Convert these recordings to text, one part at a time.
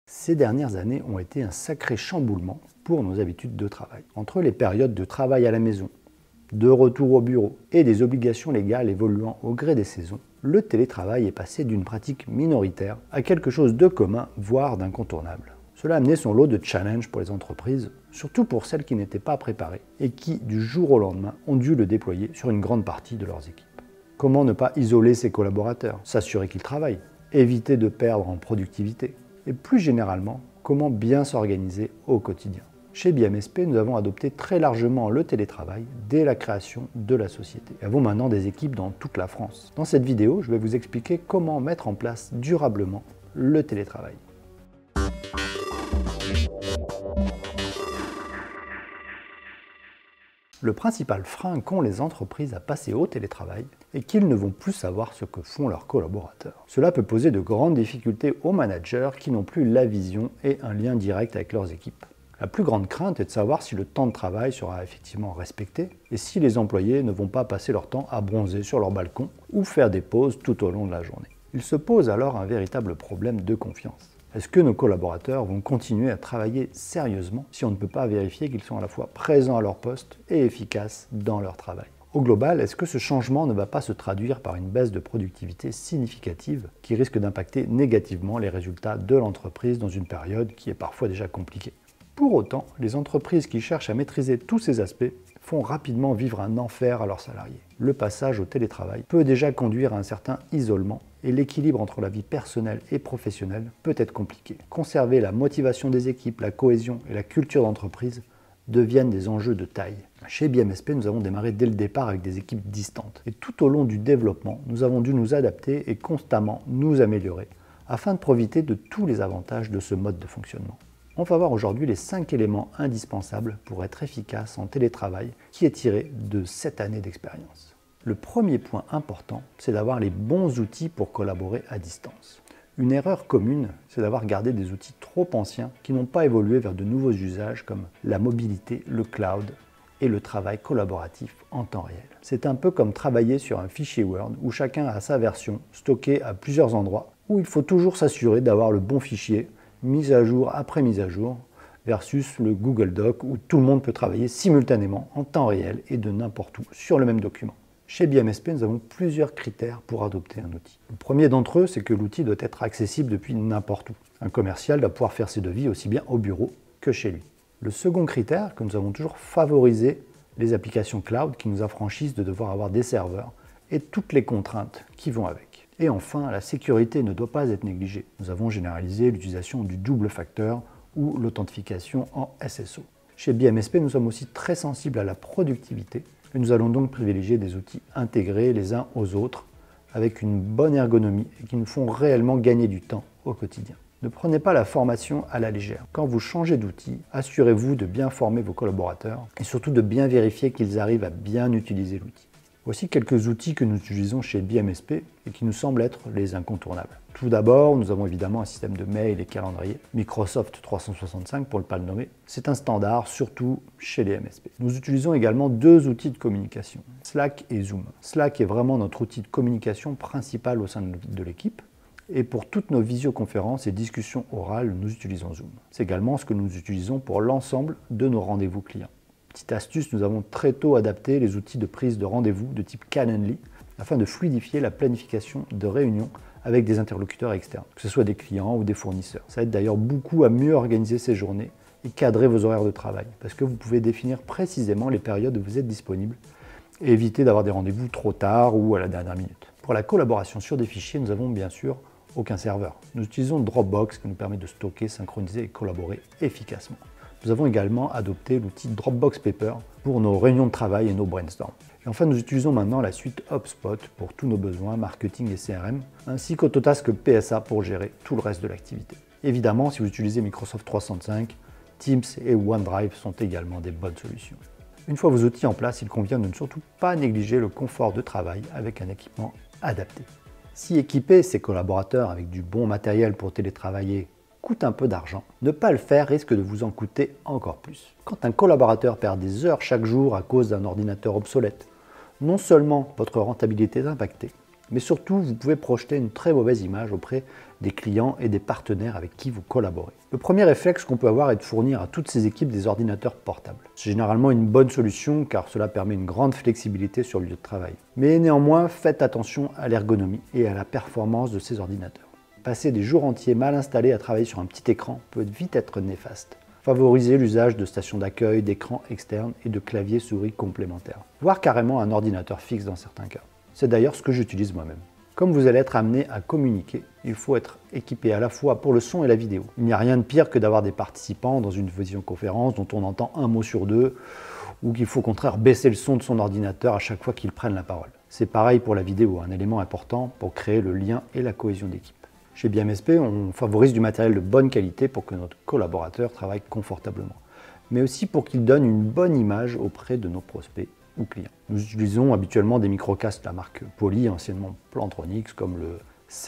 Ces dernières années ont été un sacré chamboulement pour nos habitudes de travail. Entre les périodes de travail à la maison, de retour au bureau et des obligations légales évoluant au gré des saisons, le télétravail est passé d'une pratique minoritaire à quelque chose de commun, voire d'incontournable. Cela a amené son lot de challenges pour les entreprises, surtout pour celles qui n'étaient pas préparées et qui, du jour au lendemain, ont dû le déployer sur une grande partie de leurs équipes. Comment ne pas isoler ses collaborateurs, s'assurer qu'ils travaillent, éviter de perdre en productivité et plus généralement, comment bien s'organiser au quotidien. Chez BMSP, nous avons adopté très largement le télétravail dès la création de la société. Nous avons maintenant des équipes dans toute la France. Dans cette vidéo, je vais vous expliquer comment mettre en place durablement le télétravail. Le principal frein qu'ont les entreprises à passer au télétravail est qu'ils ne vont plus savoir ce que font leurs collaborateurs. Cela peut poser de grandes difficultés aux managers qui n'ont plus la vision et un lien direct avec leurs équipes. La plus grande crainte est de savoir si le temps de travail sera effectivement respecté et si les employés ne vont pas passer leur temps à bronzer sur leur balcon ou faire des pauses tout au long de la journée. Il se pose alors un véritable problème de confiance. Est-ce que nos collaborateurs vont continuer à travailler sérieusement si on ne peut pas vérifier qu'ils sont à la fois présents à leur poste et efficaces dans leur travail? Au global, est-ce que ce changement ne va pas se traduire par une baisse de productivité significative qui risque d'impacter négativement les résultats de l'entreprise dans une période qui est parfois déjà compliquée? Pour autant, les entreprises qui cherchent à maîtriser tous ces aspects font rapidement vivre un enfer à leurs salariés. Le passage au télétravail peut déjà conduire à un certain isolement et l'équilibre entre la vie personnelle et professionnelle peut être compliqué. Conserver la motivation des équipes, la cohésion et la culture d'entreprise deviennent des enjeux de taille. Chez BMSP, nous avons démarré dès le départ avec des équipes distantes. Et tout au long du développement, nous avons dû nous adapter et constamment nous améliorer afin de profiter de tous les avantages de ce mode de fonctionnement. On va voir aujourd'hui les 5 éléments indispensables pour être efficace en télétravail qui est tiré de 7 années d'expérience. Le premier point important, c'est d'avoir les bons outils pour collaborer à distance. Une erreur commune, c'est d'avoir gardé des outils trop anciens qui n'ont pas évolué vers de nouveaux usages comme la mobilité, le cloud et le travail collaboratif en temps réel. C'est un peu comme travailler sur un fichier Word où chacun a sa version stockée à plusieurs endroits, où il faut toujours s'assurer d'avoir le bon fichier mise à jour après mise à jour, versus le Google Doc où tout le monde peut travailler simultanément en temps réel et de n'importe où sur le même document. Chez BMSP, nous avons plusieurs critères pour adopter un outil. Le premier d'entre eux, c'est que l'outil doit être accessible depuis n'importe où. Un commercial doit pouvoir faire ses devis aussi bien au bureau que chez lui. Le second critère, que nous avons toujours favorisé les applications cloud qui nous affranchissent de devoir avoir des serveurs et toutes les contraintes qui vont avec. Et enfin, la sécurité ne doit pas être négligée. Nous avons généralisé l'utilisation du double facteur ou l'authentification en SSO. Chez BMSP, nous sommes aussi très sensibles à la productivité et nous allons donc privilégier des outils intégrés les uns aux autres avec une bonne ergonomie et qui nous font réellement gagner du temps au quotidien. Ne prenez pas la formation à la légère. Quand vous changez d'outil, assurez-vous de bien former vos collaborateurs et surtout de bien vérifier qu'ils arrivent à bien utiliser l'outil. Voici quelques outils que nous utilisons chez BMSP et qui nous semblent être les incontournables. Tout d'abord, nous avons évidemment un système de mail et calendrier, Microsoft 365 pour ne pas le nommer. C'est un standard, surtout chez les MSP. Nous utilisons également deux outils de communication, Slack et Zoom. Slack est vraiment notre outil de communication principal au sein de l'équipe. Et pour toutes nos visioconférences et discussions orales, nous utilisons Zoom. C'est également ce que nous utilisons pour l'ensemble de nos rendez-vous clients. Petite astuce, nous avons très tôt adapté les outils de prise de rendez-vous de type Calendly afin de fluidifier la planification de réunions avec des interlocuteurs externes, que ce soit des clients ou des fournisseurs. Ça aide d'ailleurs beaucoup à mieux organiser ces journées et cadrer vos horaires de travail parce que vous pouvez définir précisément les périodes où vous êtes disponible et éviter d'avoir des rendez-vous trop tard ou à la dernière minute. Pour la collaboration sur des fichiers, nous avons bien sûr aucun serveur. Nous utilisons Dropbox qui nous permet de stocker, synchroniser et collaborer efficacement. Nous avons également adopté l'outil Dropbox Paper pour nos réunions de travail et nos brainstorms. Et enfin, nous utilisons maintenant la suite HubSpot pour tous nos besoins marketing et CRM, ainsi qu'Autotask PSA pour gérer tout le reste de l'activité. Évidemment, si vous utilisez Microsoft 365, Teams et OneDrive sont également des bonnes solutions. Une fois vos outils en place, il convient de ne surtout pas négliger le confort de travail avec un équipement adapté. Si équiper ses collaborateurs avec du bon matériel pour télétravailler coûte un peu d'argent, ne pas le faire risque de vous en coûter encore plus. Quand un collaborateur perd des heures chaque jour à cause d'un ordinateur obsolète, non seulement votre rentabilité est impactée, Mais surtout, vous pouvez projeter une très mauvaise image auprès des clients et des partenaires avec qui vous collaborez. Le premier réflexe qu'on peut avoir est de fournir à toutes ces équipes des ordinateurs portables. C'est généralement une bonne solution car cela permet une grande flexibilité sur le lieu de travail. Mais néanmoins, faites attention à l'ergonomie et à la performance de ces ordinateurs. Passer des jours entiers mal installés à travailler sur un petit écran peut vite être néfaste. Favorisez l'usage de stations d'accueil, d'écrans externes et de claviers souris complémentaires, voire carrément un ordinateur fixe dans certains cas. C'est d'ailleurs ce que j'utilise moi-même. Comme vous allez être amené à communiquer, il faut être équipé à la fois pour le son et la vidéo. Il n'y a rien de pire que d'avoir des participants dans une visioconférence dont on entend un mot sur deux, ou qu'il faut au contraire baisser le son de son ordinateur à chaque fois qu'ils prennent la parole. C'est pareil pour la vidéo, un élément important pour créer le lien et la cohésion d'équipe. Chez BMSP, on favorise du matériel de bonne qualité pour que notre collaborateur travaille confortablement, mais aussi pour qu'il donne une bonne image auprès de nos prospects ou clients. Nous utilisons habituellement des microcasques de la marque Poly, anciennement Plantronics, comme le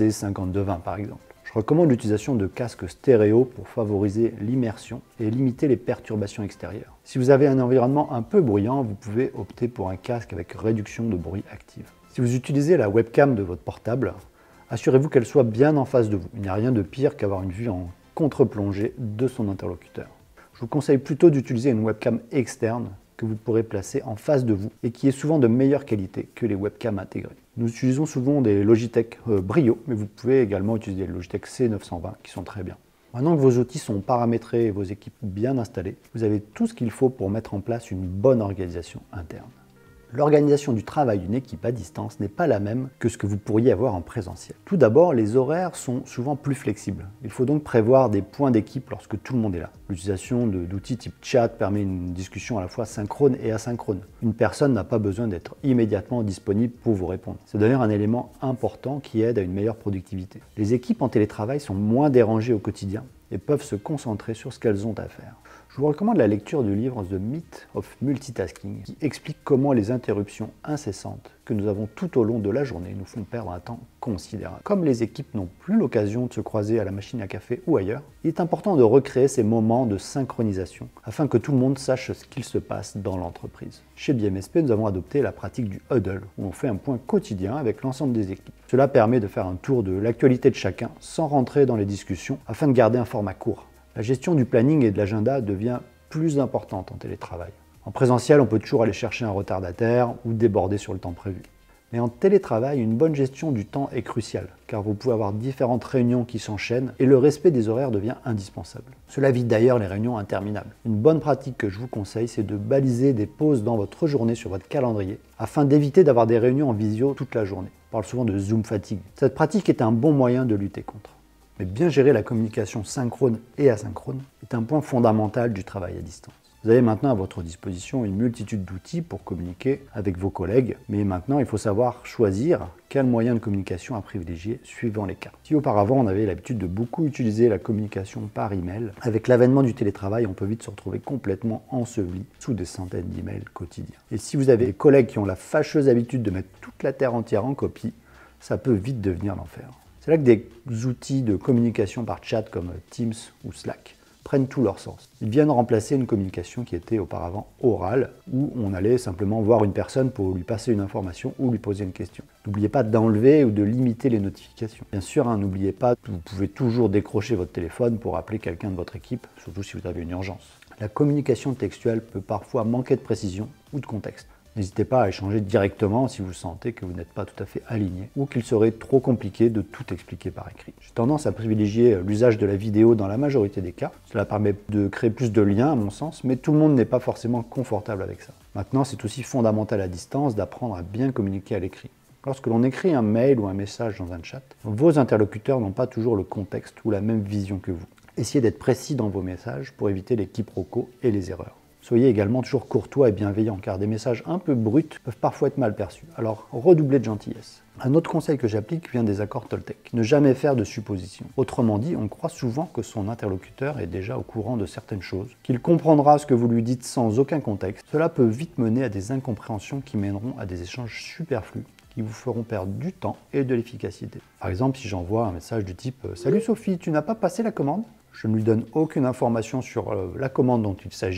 C5220 par exemple. Je recommande l'utilisation de casques stéréo pour favoriser l'immersion et limiter les perturbations extérieures. Si vous avez un environnement un peu bruyant, vous pouvez opter pour un casque avec réduction de bruit active. Si vous utilisez la webcam de votre portable, assurez-vous qu'elle soit bien en face de vous. Il n'y a rien de pire qu'avoir une vue en contre-plongée de son interlocuteur. Je vous conseille plutôt d'utiliser une webcam externe que vous pourrez placer en face de vous et qui est souvent de meilleure qualité que les webcams intégrées. Nous utilisons souvent des Logitech Brio, mais vous pouvez également utiliser les Logitech C920 qui sont très bien. Maintenant que vos outils sont paramétrés et vos équipes bien installées, vous avez tout ce qu'il faut pour mettre en place une bonne organisation interne. L'organisation du travail d'une équipe à distance n'est pas la même que ce que vous pourriez avoir en présentiel. Tout d'abord, les horaires sont souvent plus flexibles. Il faut donc prévoir des points d'équipe lorsque tout le monde est là. L'utilisation d'outils type chat permet une discussion à la fois synchrone et asynchrone. Une personne n'a pas besoin d'être immédiatement disponible pour vous répondre. C'est d'ailleurs un élément important qui aide à une meilleure productivité. Les équipes en télétravail sont moins dérangées au quotidien et peuvent se concentrer sur ce qu'elles ont à faire. Je vous recommande la lecture du livre The Myth of Multitasking qui explique comment les interruptions incessantes que nous avons tout au long de la journée nous font perdre un temps considérable. Comme les équipes n'ont plus l'occasion de se croiser à la machine à café ou ailleurs, il est important de recréer ces moments de synchronisation afin que tout le monde sache ce qu'il se passe dans l'entreprise. Chez BMSP, nous avons adopté la pratique du huddle où on fait un point quotidien avec l'ensemble des équipes. Cela permet de faire un tour de l'actualité de chacun sans rentrer dans les discussions afin de garder un format court. La gestion du planning et de l'agenda devient plus importante en télétravail. En présentiel, on peut toujours aller chercher un retardataire ou déborder sur le temps prévu. Mais en télétravail, une bonne gestion du temps est cruciale, car vous pouvez avoir différentes réunions qui s'enchaînent et le respect des horaires devient indispensable. Cela évite d'ailleurs les réunions interminables. Une bonne pratique que je vous conseille, c'est de baliser des pauses dans votre journée sur votre calendrier, afin d'éviter d'avoir des réunions en visio toute la journée. On parle souvent de Zoom fatigue. Cette pratique est un bon moyen de lutter contre. Mais bien gérer la communication synchrone et asynchrone est un point fondamental du travail à distance. Vous avez maintenant à votre disposition une multitude d'outils pour communiquer avec vos collègues, mais maintenant il faut savoir choisir quel moyen de communication à privilégier suivant les cas. Si auparavant on avait l'habitude de beaucoup utiliser la communication par email, avec l'avènement du télétravail on peut vite se retrouver complètement enseveli sous des centaines d'emails quotidiens. Et si vous avez des collègues qui ont la fâcheuse habitude de mettre toute la terre entière en copie, ça peut vite devenir l'enfer. C'est là que des outils de communication par chat comme Teams ou Slack prennent tout leur sens. Ils viennent remplacer une communication qui était auparavant orale, où on allait simplement voir une personne pour lui passer une information ou lui poser une question. N'oubliez pas d'enlever ou de limiter les notifications. Bien sûr, n'oubliez pas que vous pouvez toujours décrocher votre téléphone pour appeler quelqu'un de votre équipe, surtout si vous avez une urgence. La communication textuelle peut parfois manquer de précision ou de contexte. N'hésitez pas à échanger directement si vous sentez que vous n'êtes pas tout à fait aligné ou qu'il serait trop compliqué de tout expliquer par écrit. J'ai tendance à privilégier l'usage de la vidéo dans la majorité des cas. Cela permet de créer plus de liens à mon sens, mais tout le monde n'est pas forcément confortable avec ça. Maintenant, c'est aussi fondamental à distance d'apprendre à bien communiquer à l'écrit. Lorsque l'on écrit un mail ou un message dans un chat, vos interlocuteurs n'ont pas toujours le contexte ou la même vision que vous. Essayez d'être précis dans vos messages pour éviter les quiproquos et les erreurs. Soyez également toujours courtois et bienveillant, car des messages un peu bruts peuvent parfois être mal perçus. Alors, redoublez de gentillesse. Un autre conseil que j'applique vient des accords Toltec. Ne jamais faire de suppositions. Autrement dit, on croit souvent que son interlocuteur est déjà au courant de certaines choses, qu'il comprendra ce que vous lui dites sans aucun contexte. Cela peut vite mener à des incompréhensions qui mèneront à des échanges superflus, qui vous feront perdre du temps et de l'efficacité. Par exemple, si j'envoie un message du type « Salut Sophie, tu n'as pas passé la commande ?» Je ne lui donne aucune information sur la commande dont il s'agit,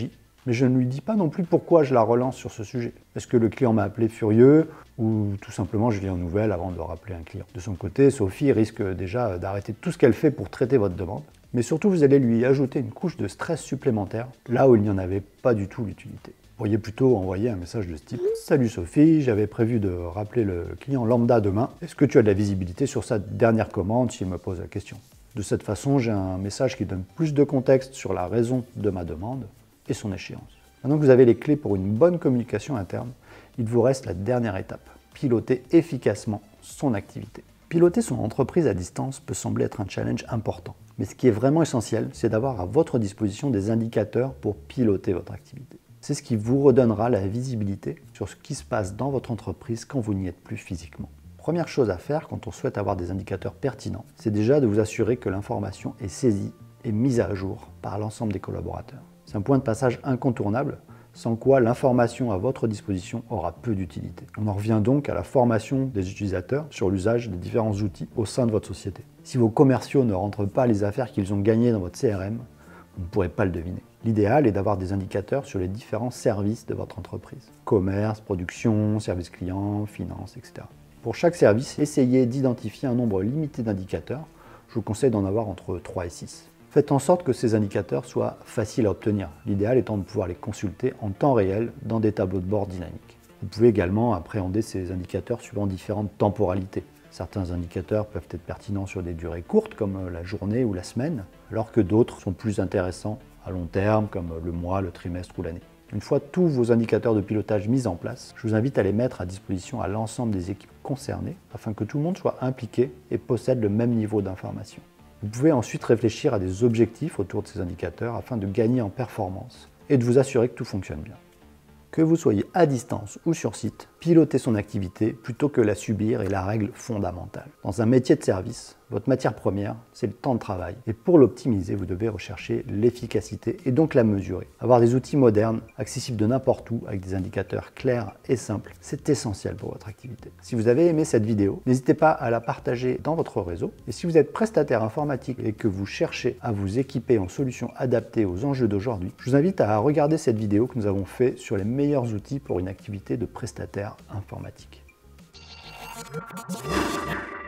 Mais je ne lui dis pas non plus pourquoi je la relance sur ce sujet. Est-ce que le client m'a appelé furieux ou tout simplement je lis en nouvelle avant de rappeler un client? De son côté, Sophie risque déjà d'arrêter tout ce qu'elle fait pour traiter votre demande. Mais surtout, vous allez lui ajouter une couche de stress supplémentaire, là où il n'y en avait pas du tout l'utilité. Vous pourriez plutôt envoyer un message de ce type « Salut Sophie, j'avais prévu de rappeler le client lambda demain. Est-ce que tu as de la visibilité sur sa dernière commande s'il me pose la question ?» De cette façon, j'ai un message qui donne plus de contexte sur la raison de ma demande et son échéance. Maintenant que vous avez les clés pour une bonne communication interne, il vous reste la dernière étape, piloter efficacement son activité. Piloter son entreprise à distance peut sembler être un challenge important, mais ce qui est vraiment essentiel, c'est d'avoir à votre disposition des indicateurs pour piloter votre activité. C'est ce qui vous redonnera la visibilité sur ce qui se passe dans votre entreprise quand vous n'y êtes plus physiquement. Première chose à faire quand on souhaite avoir des indicateurs pertinents, c'est déjà de vous assurer que l'information est saisie et mise à jour par l'ensemble des collaborateurs. C'est un point de passage incontournable, sans quoi l'information à votre disposition aura peu d'utilité. On en revient donc à la formation des utilisateurs sur l'usage des différents outils au sein de votre société. Si vos commerciaux ne rentrent pas les affaires qu'ils ont gagnées dans votre CRM, vous ne pourrez pas le deviner. L'idéal est d'avoir des indicateurs sur les différents services de votre entreprise. Commerce, production, service client, finance, etc. Pour chaque service, essayez d'identifier un nombre limité d'indicateurs. Je vous conseille d'en avoir entre 3 et 6. Faites en sorte que ces indicateurs soient faciles à obtenir, l'idéal étant de pouvoir les consulter en temps réel dans des tableaux de bord dynamiques. Vous pouvez également appréhender ces indicateurs suivant différentes temporalités. Certains indicateurs peuvent être pertinents sur des durées courtes comme la journée ou la semaine, alors que d'autres sont plus intéressants à long terme comme le mois, le trimestre ou l'année. Une fois tous vos indicateurs de pilotage mis en place, je vous invite à les mettre à disposition à l'ensemble des équipes concernées afin que tout le monde soit impliqué et possède le même niveau d'information. Vous pouvez ensuite réfléchir à des objectifs autour de ces indicateurs afin de gagner en performance et de vous assurer que tout fonctionne bien. Que vous soyez à distance ou sur site, pilotez son activité plutôt que la subir est la règle fondamentale. Dans un métier de service, votre matière première, c'est le temps de travail. Et pour l'optimiser, vous devez rechercher l'efficacité et donc la mesurer. Avoir des outils modernes, accessibles de n'importe où, avec des indicateurs clairs et simples, c'est essentiel pour votre activité. Si vous avez aimé cette vidéo, n'hésitez pas à la partager dans votre réseau. Et si vous êtes prestataire informatique et que vous cherchez à vous équiper en solutions adaptées aux enjeux d'aujourd'hui, je vous invite à regarder cette vidéo que nous avons faite sur les meilleurs outils pour une activité de prestataire informatique.